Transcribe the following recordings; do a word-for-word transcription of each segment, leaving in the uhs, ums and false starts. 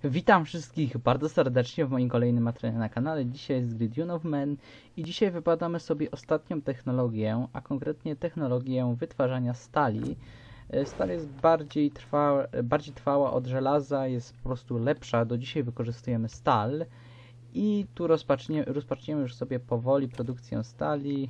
Witam wszystkich bardzo serdecznie w moim kolejnym materiale na kanale. Dzisiaj jest gry Dune of Man i dzisiaj wybadamy sobie ostatnią technologię, a konkretnie technologię wytwarzania stali. Stal jest bardziej trwała, bardziej trwała od żelaza, jest po prostu lepsza. Do dzisiaj wykorzystujemy stal i tu rozpoczniemy, rozpoczniemy już sobie powoli produkcję stali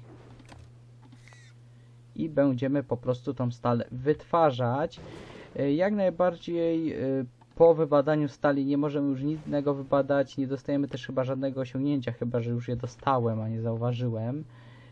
i będziemy po prostu tą stal wytwarzać. Jak najbardziej po wybadaniu stali nie możemy już nic innego wybadać, nie dostajemy też chyba żadnego osiągnięcia, chyba że już je dostałem, a nie zauważyłem.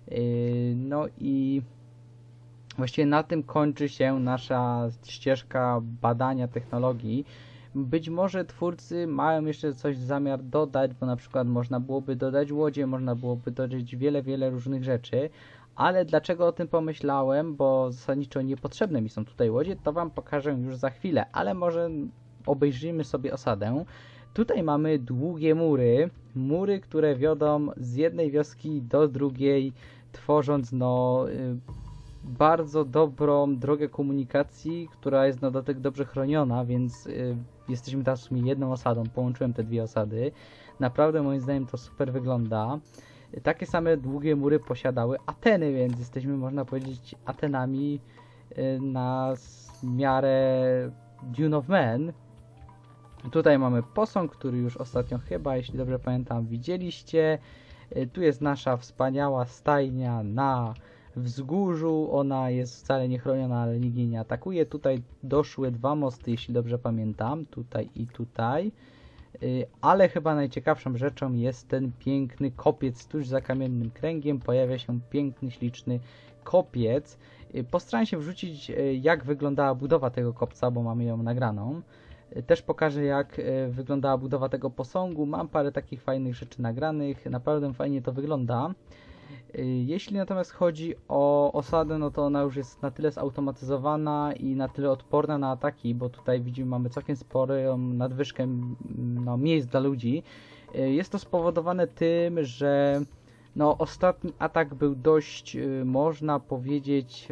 No i właściwie na tym kończy się nasza ścieżka badania technologii. Być może twórcy mają jeszcze coś w zamiar dodać, bo na przykład można byłoby dodać łodzie, można byłoby dodać wiele, wiele różnych rzeczy. Ale dlaczego o tym pomyślałem, bo zasadniczo niepotrzebne mi są tutaj łodzie, to wam pokażę już za chwilę, ale może obejrzyjmy sobie osadę. Tutaj mamy długie mury, mury, które wiodą z jednej wioski do drugiej, tworząc no y, bardzo dobrą drogę komunikacji, która jest na dodatek dobrze chroniona, więc y, jesteśmy teraz w sumie jedną osadą, połączyłem te dwie osady. Naprawdę moim zdaniem to super wygląda. Takie same długie mury posiadały Ateny, więc jesteśmy, można powiedzieć, Atenami na miarę Dune of Man. Tutaj mamy posąg, który już ostatnio chyba, jeśli dobrze pamiętam, widzieliście. Tu jest nasza wspaniała stajnia na wzgórzu. Ona jest wcale nie chroniona, ale nikt jej nie atakuje. Tutaj doszły dwa mosty, jeśli dobrze pamiętam. Tutaj i tutaj. Ale chyba najciekawszą rzeczą jest ten piękny kopiec tuż za kamiennym kręgiem. Pojawia się piękny, śliczny kopiec. Postaram się wrzucić, jak wyglądała budowa tego kopca, bo mamy ją nagraną. Też pokażę, jak wyglądała budowa tego posągu. Mam parę takich fajnych rzeczy nagranych. Naprawdę fajnie to wygląda. Jeśli natomiast chodzi o osadę, no to ona już jest na tyle zautomatyzowana i na tyle odporna na ataki, bo tutaj widzimy, mamy całkiem sporą nadwyżkę no, miejsc dla ludzi. Jest to spowodowane tym, że no, ostatni atak był dość, można powiedzieć,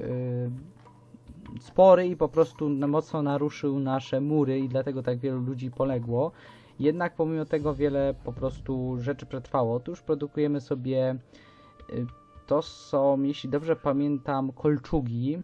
spory i po prostu mocno naruszył nasze mury i dlatego tak wielu ludzi poległo. Jednak pomimo tego wiele po prostu rzeczy przetrwało. Otóż produkujemy sobie, to są, jeśli dobrze pamiętam, kolczugi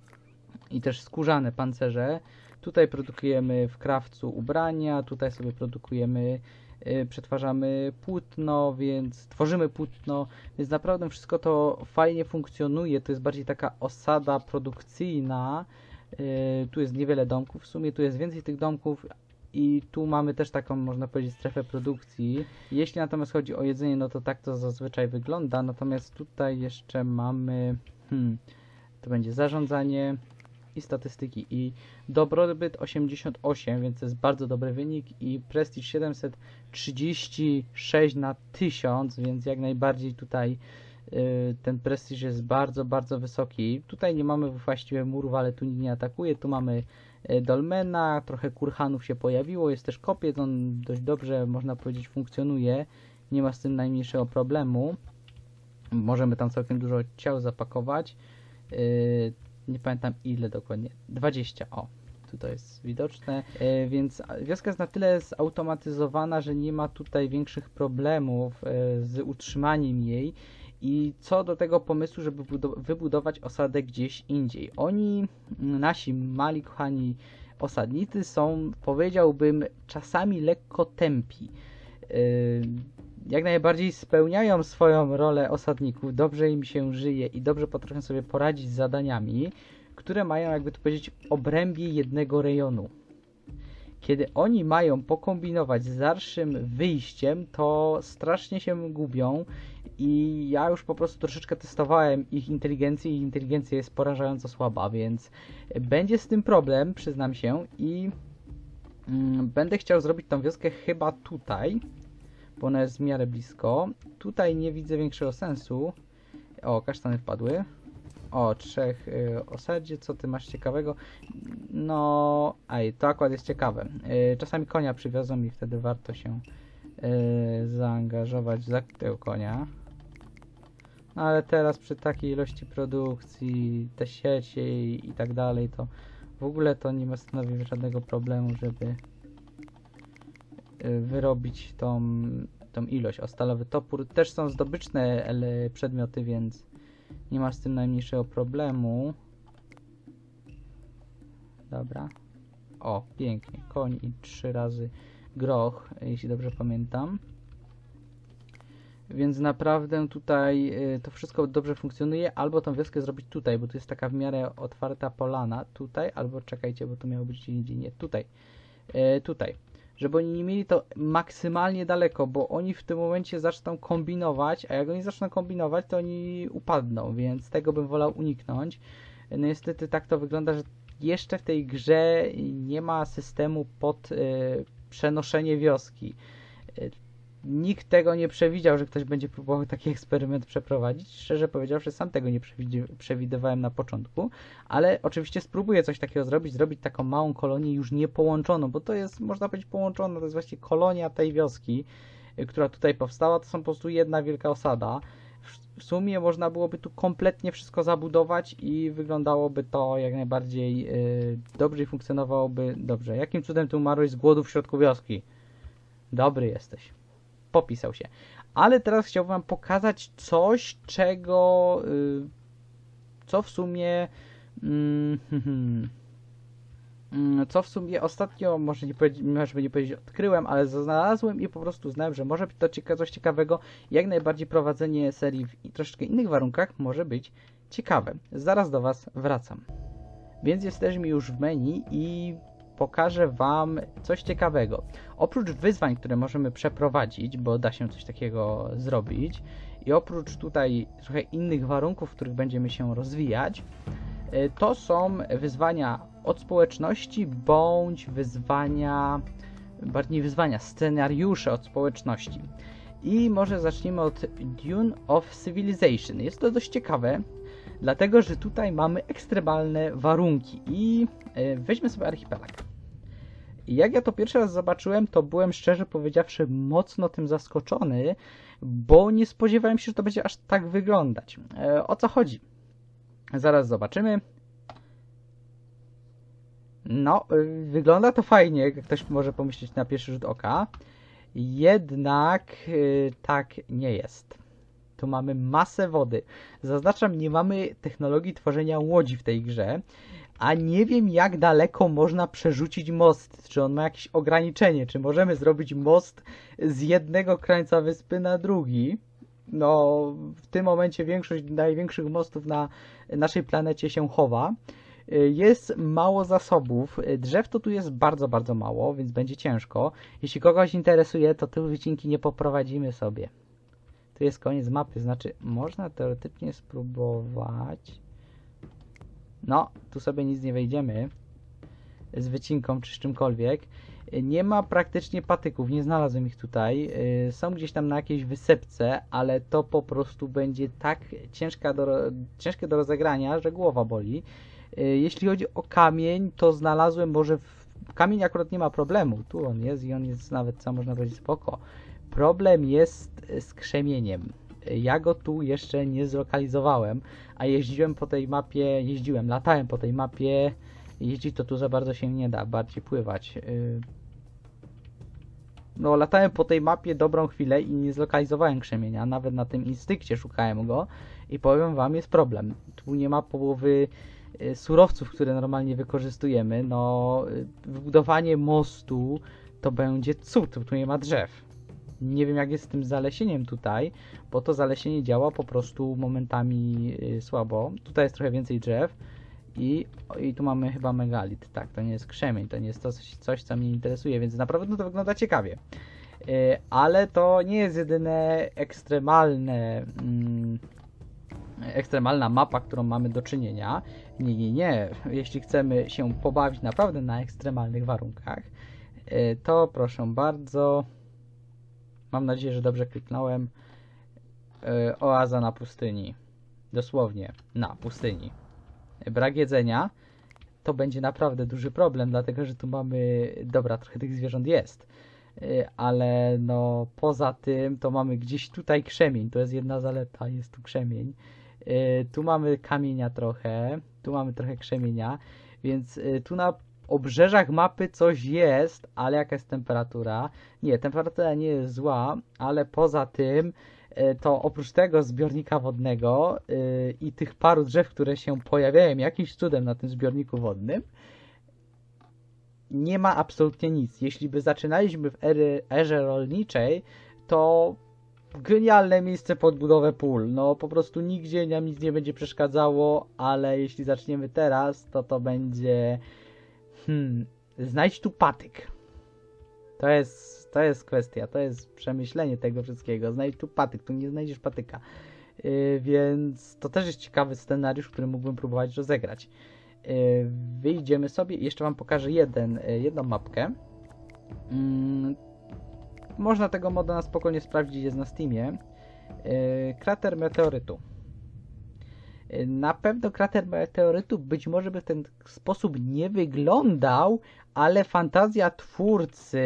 i też skórzane pancerze. Tutaj produkujemy w krawcu ubrania, tutaj sobie produkujemy, yy, przetwarzamy płótno, więc tworzymy płótno, więc naprawdę wszystko to fajnie funkcjonuje. To jest bardziej taka osada produkcyjna. Yy, tu jest niewiele domków, w sumie tu jest więcej tych domków. I tu mamy też taką, można powiedzieć, strefę produkcji. Jeśli natomiast chodzi o jedzenie, no to tak to zazwyczaj wygląda. Natomiast tutaj jeszcze mamy, hmm, to będzie zarządzanie i statystyki. I dobrobyt osiemdziesiąt osiem, więc to jest bardzo dobry wynik. I prestiż siedemset trzydzieści sześć na tysiąc, więc jak najbardziej tutaj yy, ten prestiż jest bardzo, bardzo wysoki. Tutaj nie mamy właściwie murów, ale tu nikt nie atakuje. Tu mamy dolmena, trochę kurhanów się pojawiło, jest też kopiec, on dość dobrze, można powiedzieć, funkcjonuje, nie ma z tym najmniejszego problemu. Możemy tam całkiem dużo ciał zapakować, yy, nie pamiętam ile dokładnie, dwadzieścia, o, tutaj jest widoczne, yy, więc wioska jest na tyle zautomatyzowana, że nie ma tutaj większych problemów yy, z utrzymaniem jej. I co do tego pomysłu, żeby wybudować osadę gdzieś indziej. Oni, nasi mali, kochani osadnicy są, powiedziałbym, czasami lekko tępi. Yy, jak najbardziej spełniają swoją rolę osadników, dobrze im się żyje i dobrze potrafią sobie poradzić z zadaniami, które mają, jakby to powiedzieć, obrębie jednego rejonu. Kiedy oni mają pokombinować z dalszym wyjściem, to strasznie się gubią i ja już po prostu troszeczkę testowałem ich inteligencję i inteligencja jest porażająco słaba, więc będzie z tym problem, przyznam się, i mm, będę chciał zrobić tą wioskę chyba tutaj, bo ona jest w miarę blisko. Tutaj nie widzę większego sensu. O, kasztany wpadły. O, trzech y, osadzie, co ty masz ciekawego? No, aj, to akurat jest ciekawe. Y, czasami konia przywiozą i wtedy warto się y, zaangażować za tego konia. No ale teraz przy takiej ilości produkcji, te sieci i, i tak dalej, to w ogóle to nie ma stanowi żadnego problemu, żeby y, wyrobić tą, tą ilość. O, stalowy topór. Też są zdobyczne ele- przedmioty, więc nie masz z tym najmniejszego problemu. Dobra. O, pięknie. Koń i trzy razy groch, jeśli dobrze pamiętam. Więc naprawdę tutaj y, to wszystko dobrze funkcjonuje. Albo tą wioskę zrobić tutaj, bo tu jest taka w miarę otwarta polana. Tutaj, albo czekajcie, bo to miało być gdzie indziej. Nie, tutaj. Y, tutaj. Żeby oni nie mieli to maksymalnie daleko, bo oni w tym momencie zaczną kombinować, a jak oni zaczną kombinować, to oni upadną, więc tego bym wolał uniknąć. No niestety tak to wygląda, że jeszcze w tej grze nie ma systemu pod y, przenoszenie wioski. Y, nikt tego nie przewidział, że ktoś będzie próbował taki eksperyment przeprowadzić. Szczerze powiedziawszy, sam tego nie przewidywałem na początku, ale oczywiście spróbuję coś takiego zrobić, zrobić taką małą kolonię już nie połączoną, bo to jest, można powiedzieć, połączona, to jest właściwie kolonia tej wioski, y, która tutaj powstała, to są po prostu jedna wielka osada. W sumie można byłoby tu kompletnie wszystko zabudować i wyglądałoby to jak najbardziej yy, dobrze i funkcjonowałoby dobrze. Jakim cudem ty umarłeś z głodu w środku wioski? Dobry jesteś. Popisał się. Ale teraz chciałbym wam pokazać coś, czego yy, co w sumie yy, yy, co w sumie ostatnio, może nie powiedzieć, może nie powiedzieć odkryłem, ale znalazłem i po prostu znałem, że może być to cieka coś ciekawego. Jak najbardziej prowadzenie serii w troszeczkę innych warunkach może być ciekawe. Zaraz do was wracam. Więc jesteśmy już w menu i pokażę wam coś ciekawego. Oprócz wyzwań, które możemy przeprowadzić, bo da się coś takiego zrobić, i oprócz tutaj trochę innych warunków, w których będziemy się rozwijać, to są wyzwania od społeczności, bądź wyzwania, bardziej wyzwania, scenariusze od społeczności. I może zacznijmy od Dune of Civilization. Jest to dość ciekawe, dlatego że tutaj mamy ekstremalne warunki i weźmy sobie archipelag. Jak ja to pierwszy raz zobaczyłem, to byłem szczerze powiedziawszy mocno tym zaskoczony, bo nie spodziewałem się, że to będzie aż tak wyglądać. O co chodzi? Zaraz zobaczymy. No, wygląda to fajnie, jak ktoś może pomyśleć na pierwszy rzut oka. Jednak yy, tak nie jest. Tu mamy masę wody. Zaznaczam, nie mamy technologii tworzenia łodzi w tej grze, a nie wiem, jak daleko można przerzucić most. Czy on ma jakieś ograniczenie? Czy możemy zrobić most z jednego krańca wyspy na drugi? No, w tym momencie większość największych mostów na naszej planecie się chowa. Jest mało zasobów. Drzew to tu jest bardzo, bardzo mało, więc będzie ciężko. Jeśli kogoś interesuje, to tu wycinki nie poprowadzimy sobie. Tu jest koniec mapy, znaczy można teoretycznie spróbować. No, tu sobie nic nie wejdziemy z wycinką czy z czymkolwiek. Nie ma praktycznie patyków, nie znalazłem ich tutaj. Są gdzieś tam na jakiejś wysepce, ale to po prostu będzie tak ciężka do, ciężkie do rozegrania, że głowa boli. Jeśli chodzi o kamień, to znalazłem może... W... Kamień akurat nie ma problemu. Tu on jest i on jest nawet, co można powiedzieć, spoko. Problem jest z krzemieniem. Ja go tu jeszcze nie zlokalizowałem, a jeździłem po tej mapie, jeździłem, latałem po tej mapie. Jeździć to tu za bardzo się nie da, bardziej pływać. No, latałem po tej mapie dobrą chwilę i nie zlokalizowałem krzemienia. Nawet na tym instynкcie szukałem go i powiem wam, jest problem. Tu nie ma połowy surowców, które normalnie wykorzystujemy. No, wybudowanie mostu to będzie cud, tu nie ma drzew. Nie wiem, jak jest z tym zalesieniem tutaj, bo to zalesienie działa po prostu momentami słabo. Tutaj jest trochę więcej drzew i, i tu mamy chyba megalit. Tak, to nie jest krzemień, to nie jest to coś, coś co mnie interesuje, więc naprawdę no to wygląda ciekawie. Ale to nie jest jedyne ekstremalne... Mm, ekstremalna mapa, którą mamy do czynienia. Nie, nie, nie. Jeśli chcemy się pobawić naprawdę na ekstremalnych warunkach, to proszę bardzo. Mam nadzieję, że dobrze kliknąłem. Oaza na pustyni. Dosłownie na pustyni. Brak jedzenia to będzie naprawdę duży problem, dlatego że tu mamy... Dobra, trochę tych zwierząt jest. Ale no poza tym to mamy gdzieś tutaj krzemień. To jest jedna zaleta, jest tu krzemień. Tu mamy kamienia trochę, tu mamy trochę krzemienia, więc tu na obrzeżach mapy coś jest, ale jaka jest temperatura? Nie, temperatura nie jest zła, ale poza tym to oprócz tego zbiornika wodnego yy, i tych paru drzew, które się pojawiają jakimś cudem na tym zbiorniku wodnym, nie ma absolutnie nic. Jeśli by zaczynaliśmy w ery, erze rolniczej, to genialne miejsce pod budowę pól. No po prostu nigdzie nam nic nie będzie przeszkadzało, ale jeśli zaczniemy teraz, to to będzie hmm, znajdź tu patyk. To jest, to jest kwestia, to jest przemyślenie tego wszystkiego. Znajdź tu patyk, tu nie znajdziesz patyka. Yy, więc to też jest ciekawy scenariusz, który mógłbym próbować rozegrać. Yy, wyjdziemy sobie i jeszcze wam pokażę jeden, yy, jedną mapkę. Yy, można tego moda na spokojnie sprawdzić, jest na Steamie. Yy, krater meteorytu. Yy, na pewno krater meteorytu być może by w ten sposób nie wyglądał, ale fantazja twórcy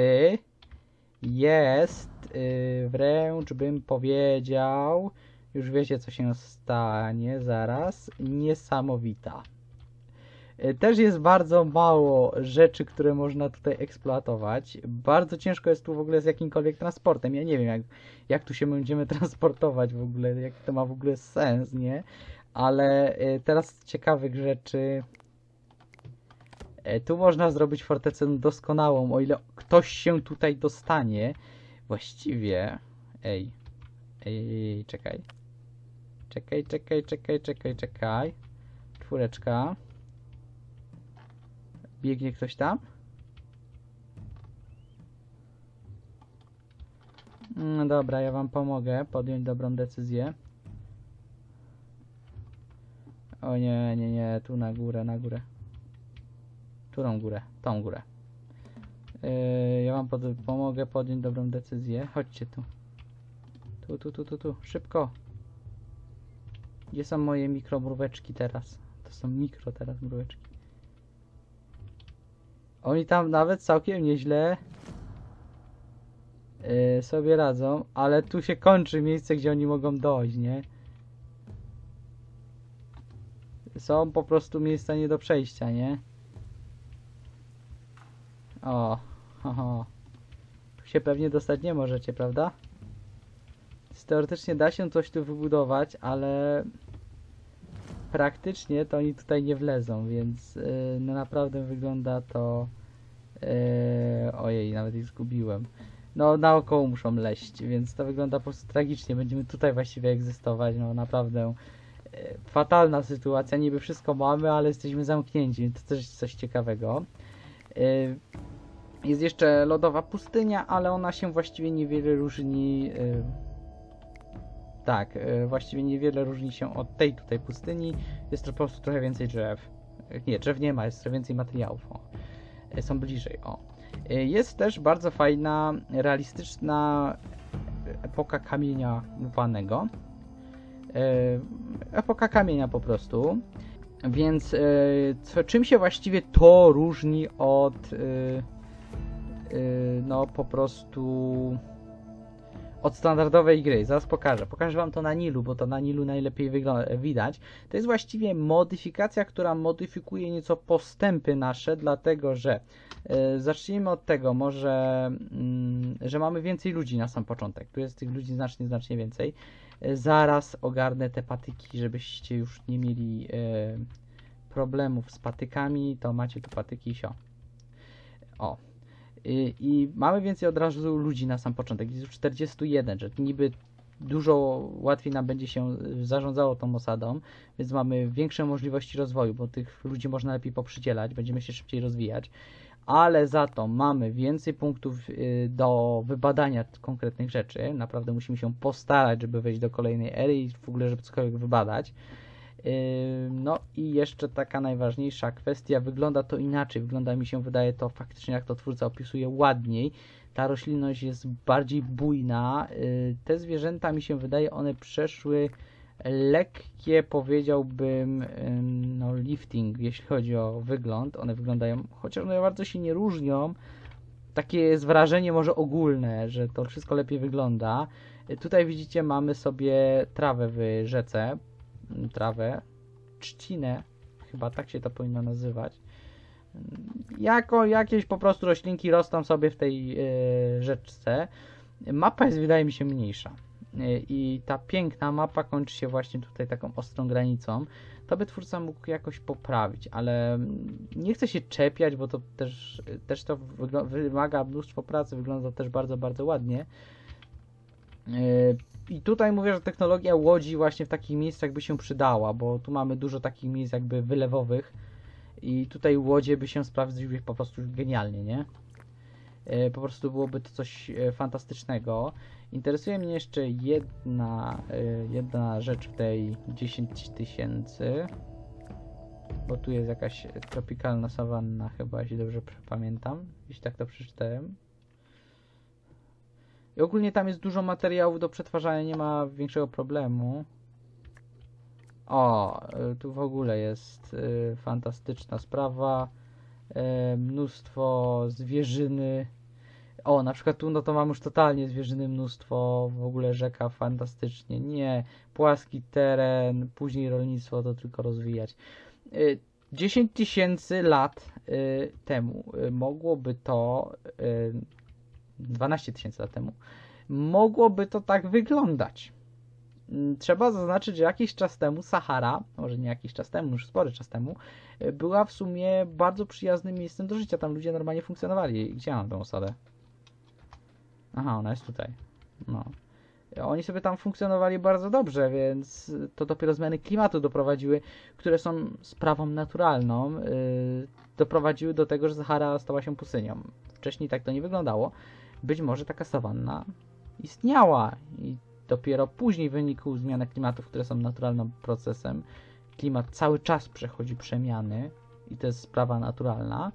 jest yy, wręcz bym powiedział, już wiecie co się stanie zaraz, niesamowita. Yy, też jest bardzo mało rzeczy, które można tutaj eksploatować. Bardzo ciężko jest tu w ogóle z jakimkolwiek transportem. Ja nie wiem jak, jak tu się będziemy transportować w ogóle, jaki to ma w ogóle sens, nie? Ale yy, teraz z ciekawych rzeczy... Tu można zrobić fortecę doskonałą, o ile ktoś się tutaj dostanie. Właściwie... Ej. Ej, ej, czekaj. Czekaj, czekaj, czekaj, czekaj, czekaj. Czwóreczka. Biegnie ktoś tam? No dobra, ja wam pomogę podjąć dobrą decyzję. O nie, nie, nie, tu na górę, na górę. Którą górę? Tą górę. Yy, ja wam pod pomogę podjąć dobrą decyzję. Chodźcie tu. Tu, tu, tu, tu, tu. Szybko. Gdzie są moje mikromróweczki teraz? To są mikro teraz mróweczki. Oni tam nawet całkiem nieźle yy, sobie radzą, ale tu się kończy miejsce, gdzie oni mogą dojść, nie? Są po prostu miejsca nie do przejścia, nie? O, ho, tu się pewnie dostać nie możecie, prawda? Teoretycznie da się coś tu wybudować, ale praktycznie to oni tutaj nie wlezą, więc yy, no naprawdę wygląda to... Yy, ojej, nawet ich zgubiłem. No naokoło muszą leść, więc to wygląda po prostu tragicznie. Będziemy tutaj właściwie egzystować, no naprawdę yy, fatalna sytuacja. Niby wszystko mamy, ale jesteśmy zamknięci, więc to też jest coś ciekawego. Yy, Jest jeszcze lodowa pustynia, ale ona się właściwie niewiele różni. Yy, tak, yy, właściwie niewiele różni się od tej tutaj pustyni. Jest to po prostu trochę więcej drzew. Yy, nie, drzew nie ma, jest trochę więcej materiałów. O. Yy, są bliżej. O. Yy, jest też bardzo fajna, realistyczna epoka kamienia łupanego. Yy, epoka kamienia po prostu. Więc yy, co, czym się właściwie to różni od... Yy, no po prostu od standardowej gry. Zaraz pokażę. Pokażę wam to na Nilu, bo to na Nilu najlepiej widać. To jest właściwie modyfikacja, która modyfikuje nieco postępy nasze, dlatego że yy, zacznijmy od tego może, yy, że mamy więcej ludzi na sam początek. Tu jest tych ludzi znacznie, znacznie więcej. Yy, zaraz ogarnę te patyki, żebyście już nie mieli yy, problemów z patykami. To macie tu patyki i sio. O. I mamy więcej od razu ludzi na sam początek. Jest już czterdzieści jeden, że niby dużo łatwiej nam będzie się zarządzało tą osadą, więc mamy większe możliwości rozwoju, bo tych ludzi można lepiej poprzydzielać, będziemy się szybciej rozwijać, ale za to mamy więcej punktów do wybadania konkretnych rzeczy. Naprawdę musimy się postarać, żeby wejść do kolejnej ery i w ogóle, żeby cokolwiek wybadać. No i jeszcze taka najważniejsza kwestia, wygląda to inaczej, wygląda mi się, wydaje to faktycznie, jak to twórca opisuje, ładniej. Ta roślinność jest bardziej bujna. Te zwierzęta, mi się wydaje, one przeszły lekkie, powiedziałbym, no lifting, jeśli chodzi o wygląd. One wyglądają, chociaż one bardzo się nie różnią, takie jest wrażenie może ogólne, że to wszystko lepiej wygląda. Tutaj widzicie, mamy sobie trawę w rzece. Trawę, trzcinę, chyba tak się to powinno nazywać. Jako jakieś po prostu roślinki rosną sobie w tej yy, rzeczce. Mapa jest, wydaje mi się, mniejsza. Yy, I ta piękna mapa kończy się właśnie tutaj taką ostrą granicą. To by twórca mógł jakoś poprawić, ale nie chcę się czepiać, bo to też, też to wymaga mnóstwo pracy, wygląda też bardzo, bardzo ładnie. I tutaj mówię, że technologia łodzi właśnie w takich miejscach by się przydała, bo tu mamy dużo takich miejsc jakby wylewowych i tutaj łodzie by się sprawdziły po prostu genialnie, nie? Po prostu byłoby to coś fantastycznego. Interesuje mnie jeszcze jedna, jedna rzecz w tej dziesięć tysięcy, bo tu jest jakaś tropikalna sawanna chyba, jeśli dobrze pamiętam, jeśli tak to przeczytałem. I ogólnie tam jest dużo materiałów do przetwarzania, nie ma większego problemu. O, tu w ogóle jest y, fantastyczna sprawa. Y, mnóstwo zwierzyny. O, na przykład tu no to mam już totalnie zwierzyny mnóstwo. W ogóle rzeka fantastycznie. Nie, płaski teren, później rolnictwo to tylko rozwijać. Y, dziesięć tysięcy lat y, temu y, mogłoby to... Y, dwanaście tysięcy lat temu, mogłoby to tak wyglądać. Trzeba zaznaczyć, że jakiś czas temu Sahara, może nie jakiś czas temu, już spory czas temu, była w sumie bardzo przyjaznym miejscem do życia. Tam ludzie normalnie funkcjonowali. Gdzie mam tą osadę? Aha, ona jest tutaj. No. Oni sobie tam funkcjonowali bardzo dobrze, więc to dopiero zmiany klimatu doprowadziły, które są sprawą naturalną, yy, doprowadziły do tego, że Sahara stała się pustynią. Wcześniej tak to nie wyglądało. Być może taka sawanna istniała i dopiero później w wyniku zmian klimatów, które są naturalnym procesem, klimat cały czas przechodzi przemiany i to jest sprawa naturalna.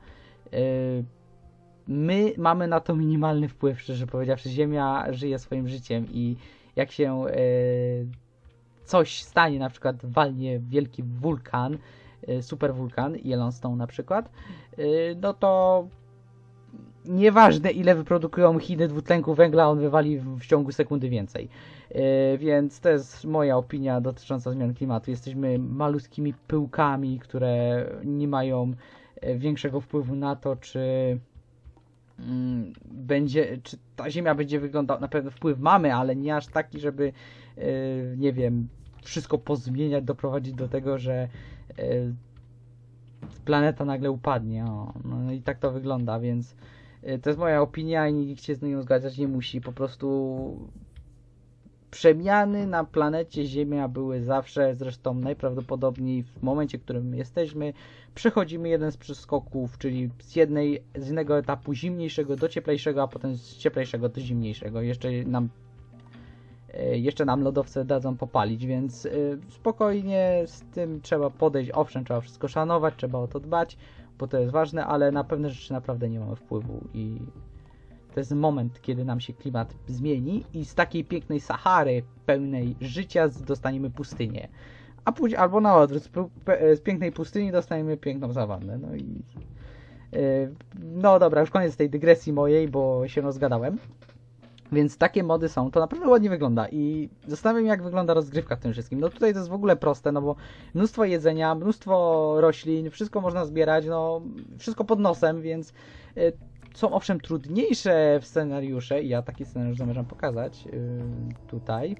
My mamy na to minimalny wpływ, szczerze powiedziawszy. Ziemia żyje swoim życiem i jak się coś stanie, na przykład walnie wielki wulkan, superwulkan, Yellowstone na przykład, no to nieważne ile wyprodukują Chiny dwutlenku węgla, on wywali w ciągu sekundy więcej. Yy, więc to jest moja opinia dotycząca zmian klimatu. Jesteśmy malutkimi pyłkami, które nie mają większego wpływu na to, czy yy, będzie, czy ta Ziemia będzie wyglądała. Na pewno wpływ mamy, ale nie aż taki, żeby yy, nie wiem, wszystko pozmieniać, doprowadzić do tego, że yy, planeta nagle upadnie. O, no i tak to wygląda, więc to jest moja opinia i nikt się z nią zgadzać nie musi. Po prostu przemiany na planecie Ziemia były zawsze, zresztą najprawdopodobniej w momencie, w którym jesteśmy, przechodzimy jeden z przeskoków, czyli z, jednej, z jednego etapu zimniejszego do cieplejszego, a potem z cieplejszego do zimniejszego. Jeszcze nam jeszcze nam lodowce dadzą popalić, więc spokojnie z tym trzeba podejść. Owszem, trzeba wszystko szanować, trzeba o to dbać, bo to jest ważne, ale na pewne rzeczy naprawdę nie mamy wpływu i to jest moment, kiedy nam się klimat zmieni i z takiej pięknej Sahary, pełnej życia, dostaniemy pustynię. A później, albo na odwrót, z pięknej pustyni dostaniemy piękną sawannę. No i no dobra, już koniec tej dygresji mojej, bo się rozgadałem. Więc takie mody są, to naprawdę ładnie wygląda i zastanawiam się, jak wygląda rozgrywka w tym wszystkim. No tutaj to jest w ogóle proste, no bo mnóstwo jedzenia, mnóstwo roślin, wszystko można zbierać, no wszystko pod nosem, więc y, są owszem trudniejsze w scenariusze i ja taki scenariusz zamierzam pokazać y, tutaj.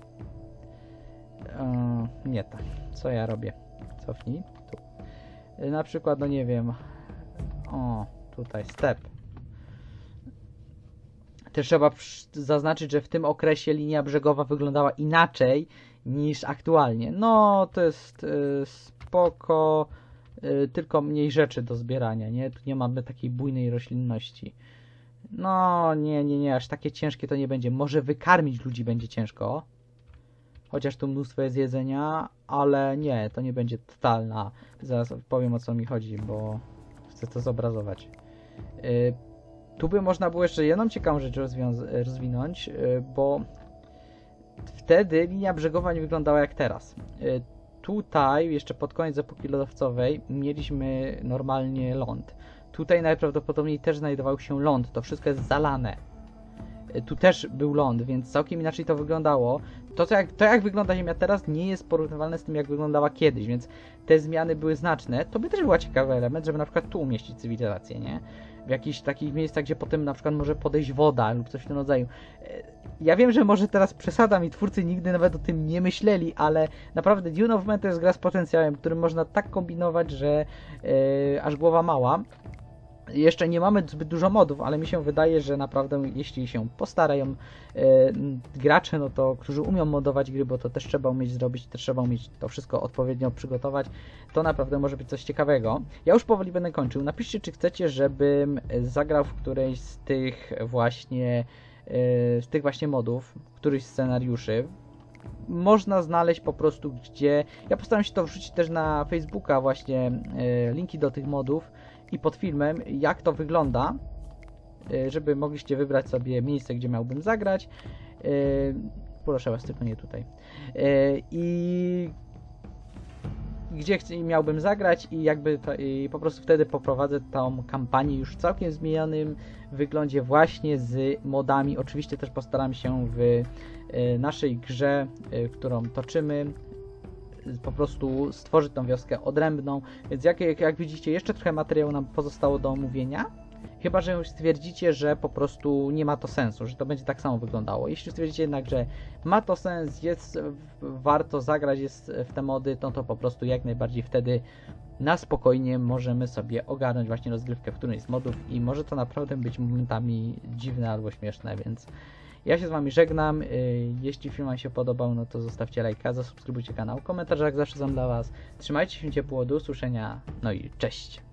Y, nie tak, co ja robię? Cofnij, tu. Y, na przykład, no nie wiem, o, tutaj, step. Też trzeba zaznaczyć, że w tym okresie linia brzegowa wyglądała inaczej niż aktualnie. No, to jest y, spoko, y, tylko mniej rzeczy do zbierania, nie? Tu nie mamy takiej bujnej roślinności. No, nie, nie, nie, aż takie ciężkie to nie będzie. Może wykarmić ludzi będzie ciężko, chociaż tu mnóstwo jest jedzenia, ale nie, to nie będzie totalna. Zaraz powiem, o co mi chodzi, bo chcę to zobrazować. Y, Tu by można było jeszcze jedną ciekawą rzecz rozwinąć, bo wtedy linia brzegowa nie wyglądała jak teraz. Tutaj, jeszcze pod koniec epoki lodowcowej, mieliśmy normalnie ląd. Tutaj najprawdopodobniej też znajdował się ląd, to wszystko jest zalane. tu też był ląd, więc całkiem inaczej to wyglądało. To, co jak, to jak wygląda Ziemia teraz, nie jest porównywalne z tym, jak wyglądała kiedyś, więc te zmiany były znaczne. To by też był ciekawy element, żeby na przykład tu umieścić cywilizację, nie? W jakichś takich miejscach, gdzie potem na przykład może podejść woda lub coś w tym rodzaju. Ja wiem, że może teraz przesadam i twórcy nigdy nawet o tym nie myśleli, ale naprawdę Dune of Man to jest gra z potencjałem, którym można tak kombinować, że yy, aż głowa mała. Jeszcze nie mamy zbyt dużo modów, ale mi się wydaje, że naprawdę jeśli się postarają e, gracze, no to, którzy umią modować gry, bo to też trzeba umieć zrobić, też trzeba umieć to wszystko odpowiednio przygotować, to naprawdę może być coś ciekawego. Ja już powoli będę kończył. Napiszcie, czy chcecie, żebym zagrał w którejś z tych właśnie e, z tych właśnie modów, któryś z scenariuszy. Można znaleźć po prostu gdzie... Ja postaram się to wrzucić też na Facebooka właśnie e, linki do tych modów i pod filmem, jak to wygląda, żeby mogliście wybrać sobie miejsce, gdzie miałbym zagrać. Proszę was, tylko nie tutaj. I gdzie miałbym zagrać i jakby to, i po prostu wtedy poprowadzę tą kampanię już w całkiem zmienionym wyglądzie właśnie z modami. Oczywiście też postaram się w naszej grze, którą toczymy, po prostu stworzyć tą wioskę odrębną, więc jak, jak, jak widzicie, jeszcze trochę materiału nam pozostało do omówienia, chyba że już stwierdzicie, że po prostu nie ma to sensu, że to będzie tak samo wyglądało. Jeśli stwierdzicie jednak, że ma to sens, jest warto zagrać jest w te mody, to to po prostu jak najbardziej wtedy na spokojnie możemy sobie ogarnąć właśnie rozgrywkę w którymś z modów i może to naprawdę być momentami dziwne albo śmieszne, więc ja się z wami żegnam. Jeśli film wam się podobał, no to zostawcie lajka, zasubskrybujcie kanał. Komentarze jak zawsze są dla was. Trzymajcie się ciepło, do usłyszenia. No i cześć!